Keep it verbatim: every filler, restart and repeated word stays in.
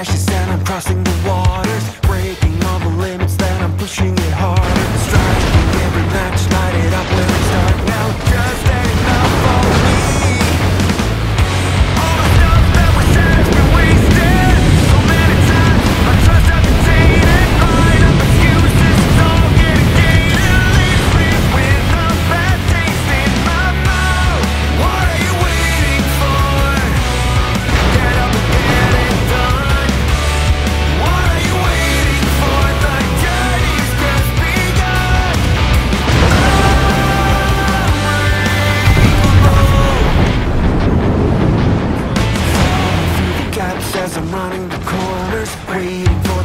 ashes and I'm crossing the waters, breaking all the limits, then I'm pushing it harder, striking every match, light it up when it's dark. Now just ain't enough for me. All the stuff that was said has been wasted so many times. I trust I've been tainted, crying up excuses, it's all getting gated. Leaves me with a bad taste in my mouth. What are you waiting for? Get up and get it done. What are you waiting for? The journey's just begun. Through the gaps as I'm running the corners, waiting for